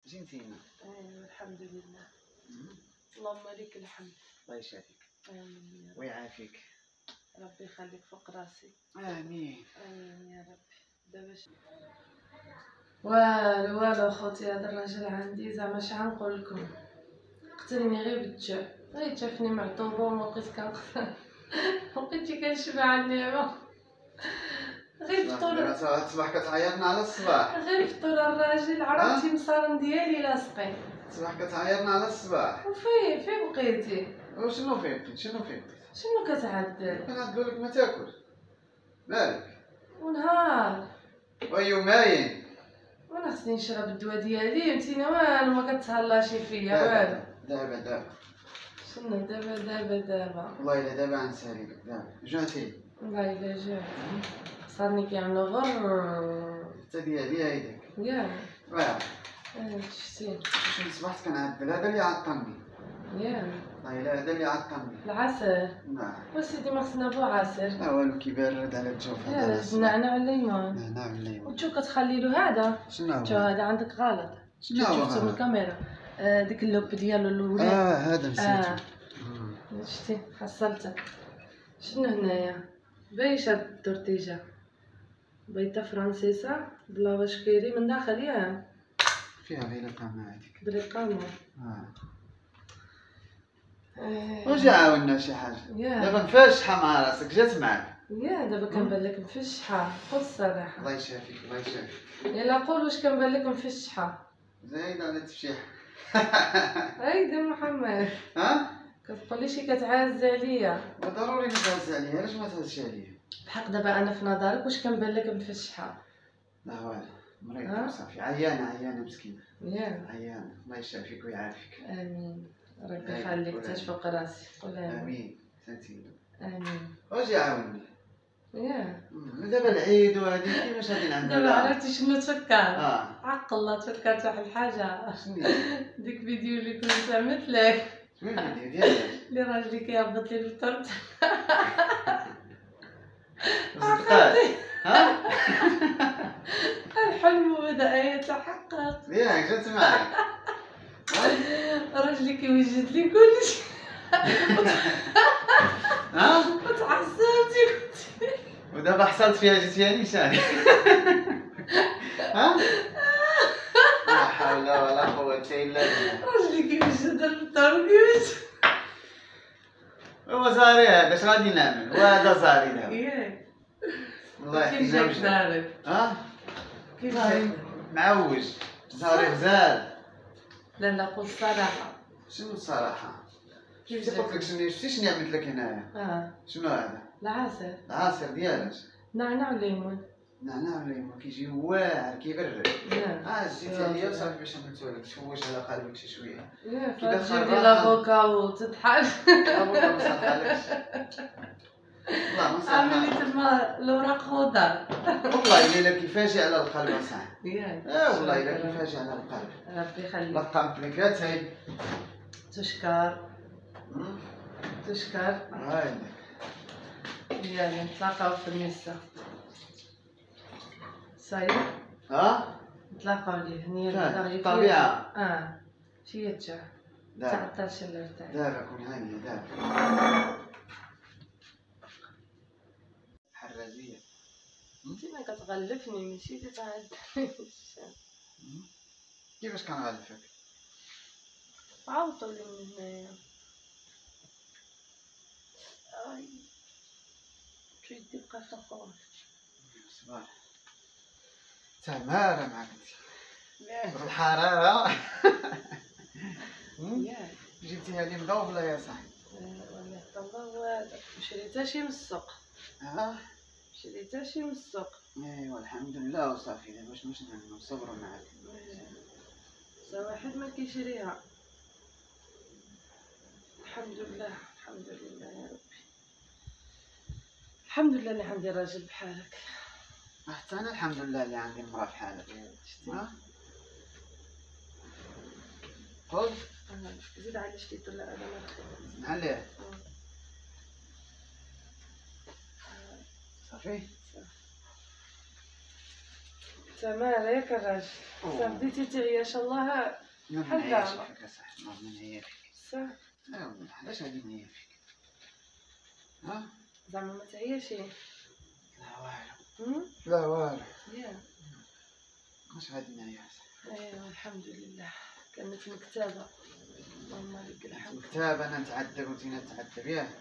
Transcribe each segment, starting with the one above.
جيتينا. الحمد لله. اللهم لك الحمد. الله يشافيك. امين يا رب. ويعافيك. ربي يخليك فوق راسي. امين. امين يا ربي. دابا والو خوتي، هذا الراجل عندي زعما اش غنقول لكم، قتلني غير بالتشاف، غير شافني معطوبه وبقيت بقيتي كنشبع على النعمه. غير فطور تصبح كتعيطنا على الصباح. غير فطور الراجل عرفتي مصارن ديالي لاصقين. تصبح كتعيطنا على الصباح. فين بقيتي؟ وشنو فين بقيت؟ شنو كتعدل؟ كنعدلو لك ما تاكل. مالك؟ ونهار ويومين وانا خصني نشرب الدواء ديالي، انتينا والو ما كتهلاشي فيا والو. دابا شنو دابا والله الا دابا غنسالي لك. دابا جاتي والله الا جات صارني كيعملوا غر حتى ديالي هيداك ياك. واه شتي شنو صبحت كنعدل، هذا اللي عطلني. ياك والله الا هذا اللي عطلني. العسل. نعم وسيدي ما خصنا بو عسل. لا والو كيبرد على الجو. لا النعناع والليمون. نعناع والليمون. وتشوف كتخلي له هذا. شنو هو؟ شو هذا عندك غلط. شفتو من الكاميرا ديك اللوب ديالو الاولاد. هذا نسيتو. شتي حصلته. شنو هنايا بايش هاد التورتيجه بيضه فرنسيسه بلا بشكيري من داخل ياك فيها غير القمع هذيك بريقامو. واش عاونا شي حاجه دابا مفشحه مع راسك جات معاك. دابا كنبان لك مفشحه قول الصراحه. الله يشافيك الله يشافيك. يلا قول واش كنبان لك مفشحه. زايد على التفشيح. هايدا محمد كتقولي شي كتعاز عليا. ضروري نتعز عليا، علاش ما تعزش عليا؟ بحق دابا انا في نظرك واش كنبان لك مفشحه؟ لا والو مريضه صافي عيانه مسكينه. عيانه الله يشافيك ويعافيك. امين ربي يخليك تشفق راسي. قول امين سنتينا. امين. واش يعاوني دابا العيد وهادي كيفاش غادي نعمل؟ دابا عرفتي شنو تفكر؟ عق الله تفكرت واحد الحاجه. شنو ديك فيديو اللي كنت عملت لك. شنو الفيديو ديالك؟ اللي راجلي كيهبط لي الطرد. صدقات الحلم بدا يتحقق. ياك جات معاك. راجلي كيوجد لي كلشي. وتعصبتي ودابا حصلت فيها جيتيها نيشان. لا حول ولا قوة الا بالله. راجلي كيوجد الفطور كيوجد. هو صاري هذا اش غادي نعمل وهذا صاري دابا. ياك والله كيف جاك دارك؟ كيف جاك؟ معوج صاري غزال. لا قول الصراحة. شنو الصراحة؟ شفتي قلت لك شفتي شنو عملت لك هنايا؟ شنو هذا؟ العصير ديالاش؟ نعناع والليمون. نعناع والليمون كيجي واعر كيبرد. زيتي عليا وصافي باش عملتو لك تفوج على قلبك شي شويه. كي تجيب لي لافوكا وتطحن. لافوكا ما صحالكش. والله ما صحالك. عامل لي تما الاوراق خضر. والله الا كيفاجئ على القلب اصاحبي. والله الا كيفاجئ على القلب. ربي يخليك. لقمت لك هاي. تشكر. هاي يلا نتلاقاو في الميسا. صاير؟ نتلاقاو ليه هنيا الطبيعة. شي تاع تعطلش الارتاح. دابا كون هانية دابا. حرازية. انتي ما كتغلفني ماشي تتعدى. كيفاش كنغلفك؟ عاوطوا لي من هنايا. شو يدي بقى صفار. صباح تمارة معاك انت. الحرارة. جبتيها لي مضوبلة يا صاحبي. والله الله شريتها شي من السوق. شريتها شي من السوق. ايوا الحمد لله وصافي دابا باش نعملو نصبرو معاك. واحد ما كيشريها. الحمد لله يا ربي. الحمد لله اللي عندي راجل بحالك. حتى انا الحمد لله اللي عندي مرا بحالك. خذ زيد على شتيت ولا انا ما نخدمش. عليه صافي تمام ياك الراجل صافي بديتي تعيش الله حلا صح ما نعيا فيك صح والله علاش غادي نعيا فيك زعما ما تعياشي لا والو لا والو ياك واش غادي نعيا ايوا الحمد لله كانت مكتبه اللهم لك الحمد مكتبه انا نتعذب وانت نتعذب ياك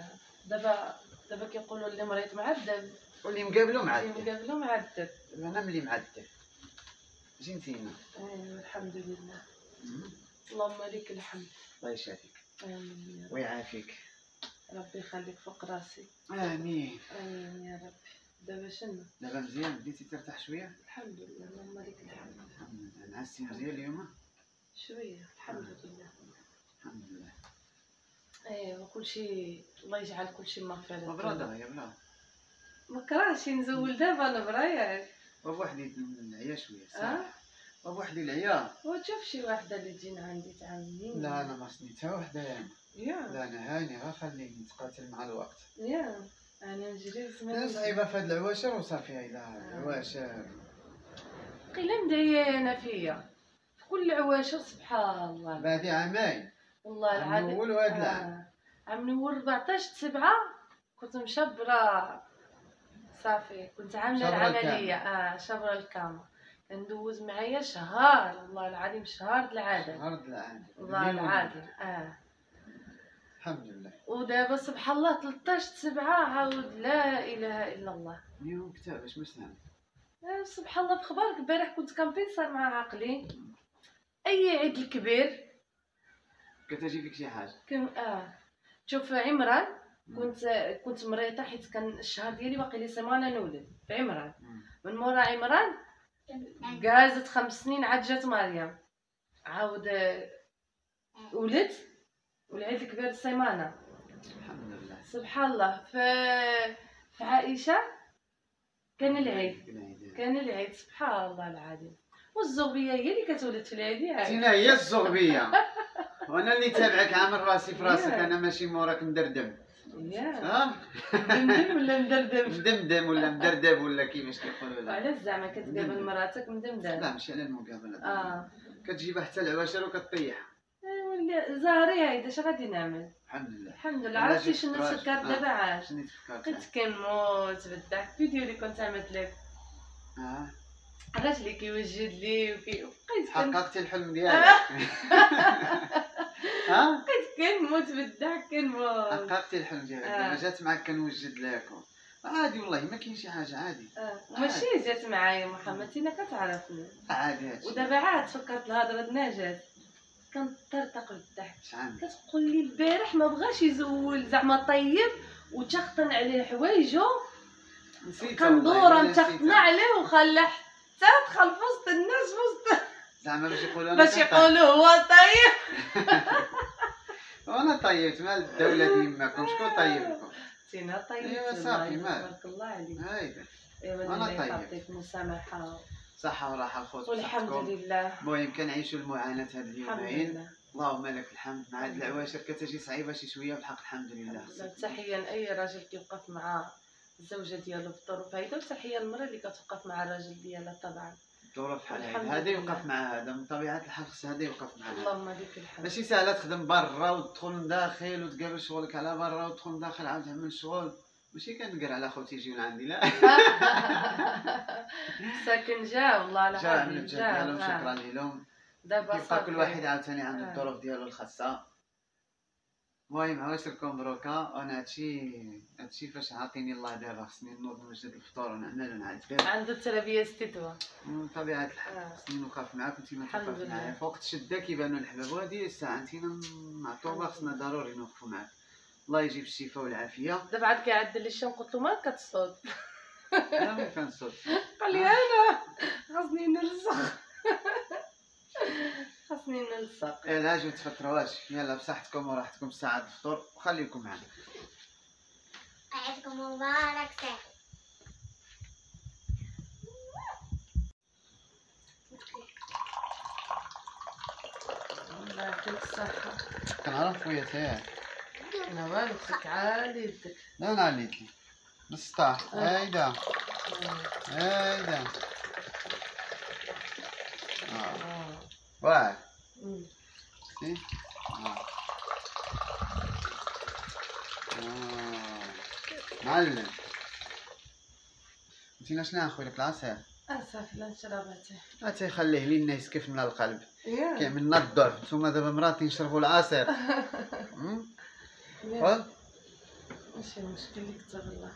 دابا كيقولوا اللي مريض معذب واللي مقابلو معذب انا ملي معذب جنتينا ايوا الحمد لله اللهم لك الحمد الله يشافيك امين ويعافيك ربي يخليك فوق راسي امين امين يا ربي دابا شنو دابا مزيان بديتي ترتاح شويه الحمد لله اللهم لك الحمد الحمد لله نعستي مزيان اليوم شويه الحمد لله الحمد لله ايوا كلشي الله يجعل كلشي مغفرة مبرودة يا بلا ما كرهتش نزول دابا انا برايك وبوحدي العيا شويه صح وبوحدي العيا وتشوف شي واحده اللي تجينا عندي تعاونيني لا انا ما سنيت حتى وحده يا لا انا هاني غير خليني نتقاتل مع الوقت يا انا نجري لا صعيبه في هاد العواشر وصافي هايله العواشر قيلا مدعيه انا فيا في كل العواشر سبحان الله بعدي عامين والله العظيم نقول هاد العام عام نور 14/7 كنت مشبره صافي كنت عامله العمليه شبره الكامل كندوز معايا شهر والله العظيم شهر العاده والله العظيم الحمد لله ودابا سبحان الله 13/7 عاود لا اله الا الله اليوم كتاب اش باش نعمل سبحان الله بخبارك البارح كنت كنبينصر مع عقلي اي عيد الكبير كتجي فيك شي حاجه شوف عمران كنت مريضه حيت كان الشهر ديالي باقي لي سيمانه نولد في عمران من مورا عمران جازت 5 سنين عاد جات مريم عاود ولدت والعيد الكبير السيمانه الحمد لله سبحان الله في عائشه كان العيد سبحان الله العظيم والزغبيه هي اللي كتولد في العيد تينا هي الزغبيه وانا اللي تابعك عامل راسي في راسك انا ماشي موراك مدردم مدمدم ولا مدردم مدمدم ولا مدردب ولا كيفاش كيقولوا علاش زعما كتقابل مراتك مدمدم لا ماشي على المقابله كتجيبها حتى العواشر وكطيحها زهري هايدا اش غادي نعمل الحمد لله عرفتي شنو فكرت دابا عاش بقيت كنموت بالضحك الفيديو اللي كنت عملت لك الراجل اللي كيوجد لي بقيت حققتي الحلم ديالك بقيت كنموت بالضحك حققتي الحلم ديالك دابا جات معاك كنوجد لكم عادي والله ما كاين شي حاجه عادي ماشي جات معايا محمد انا كتعرفني عادي هادشي ودابا عاد فكرت الهضره نجات كنطرطق بالضحك كتقول لي البارح ما بغاش يزول زعما طيب وتخطن عليه حوايجو كندور نتخطنا عليه وخلى حتى دخل في وسط الناس زعما باش يقولوا هو طيب وانا طيبت مال الدوله ديماكم شكون طيب لكم سينا طيب ايوا صافي تبارك الله عليك هايدا انا طيب يعطيك مسامحه صحه وراحه الخوت والحمد لله المهم كنعيشوا المعاناه هاد اليومين اللهم لك الحمد مع هاد العواشر كتجي صعيبه شي شويه بالحق الحمد لله تحيه لاي راجل كيوقف مع الزوجه ديالو في الظروف هايده وتحيه للمراه اللي كتوقف مع الراجل ديالها طبعا الظروف بحال هذا يوقف مع هذا من طبيعه الحال خص هذا يوقف مع هذا اللهم لك الحمد ماشي ساهله تخدم برا وتدخل داخل وتقابل شغلك على برا وتدخل داخل عاود تعمل شغل ماشي كنقر على خوتي يجيو لعندي لا ساكن جا والله العظيم جا شكرا لهم دابا كيبقى كل واحد عاوتاني عنده الظروف ديالو الخاصه المهم عواشركم بروكا وانا هادشي فاش عاطيني الله دابا خصني نوض نوجد الفطور ونعمل ونعتبر عنده التربيه استتوى من طبيعه الحال خصني نوقف معاك وانت ما توقف معايا فوق الشده كيبانوا الحباب وهذه الساعه انتينا معطوبه خصنا ضروري نوقفوا معاك الله يجيب الشفاء والعافيه دابا عاد كيعدل لي الشام قلت له ما كتصوت انا ما كنصوت قال لي انا خصني نلصق يلا جيو تفطرواش يلا بصحتكم وراحتكم ساعة الفطور وخليكم معنا عيدكم مبارك سهل الله يعطيك الصحة كنعرف خويا تاعك انا والو فيك عالي يدك لا انا عليتي بالسطاح هايدا واعر. مم. شتي؟ معلم. نتينا شنو ناخذ لك العصير؟ اسف لا نشربها. اتي خليه لينا يسكف من القلب ياك كيعمل لنا الضعف. نتوما دابا مراتي نشربوا العصير. خذ. ماشي مشكل اللي كتب الله.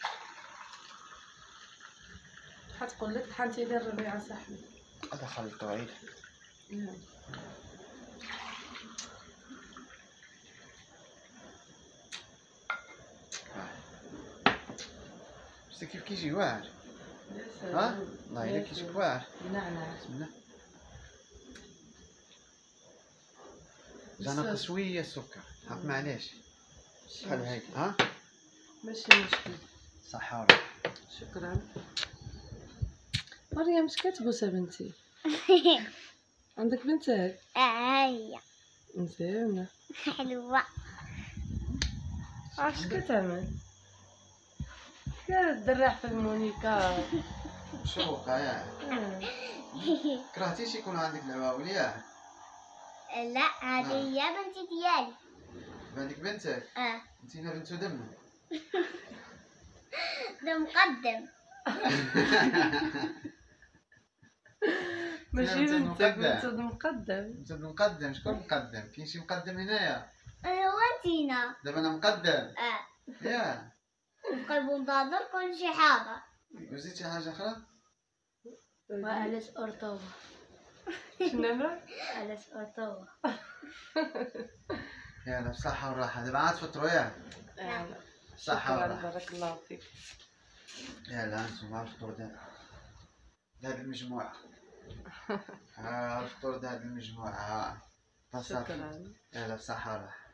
حتقول لك حنتي لي الربيع صاحبي. هذا خلطو عيد. بس كيف كيجي واعر. ها؟ الله إلا كيجي واعر. نعناع. بسم الله. ناقص شوية السكر. حق معليش. خلي هيك. ها؟ ماشي مشكل. صحة. شكرا. مريم اش كتبوسه بنتي؟ عندك بنتك؟ هيا مزيانة. حلوة. اش كتعمل؟ كتدرع في المونيكا. مشروقة ياك. كرهتيش يكون عندك العواول ياك؟ لا هذه هي بنتي ديالي. هذيك بنتك؟ انتينا بنت دم. ده مقدم. ماشي بنتك مقدم. بنت مقدم. انت مقدم. شكون مقدم؟ كاين شي مقدم هنايا؟ وانتينا. دابا انا مقدم. يا قلب منتظر كل شي حاضر. وزيد شي حاجة أخرى؟ وألس أرطوة. شنو مرا؟ ألس أرطوة. يلا بصحة وراحة. دابا عاد تفطروا ياك؟ صحة شكرا وراحة. بارك الله فيك. يلا انتم الفطور دابا. هاد المجموعة. الفطور د هاد المجموعة. شكرا. يلا بصحة وراحة.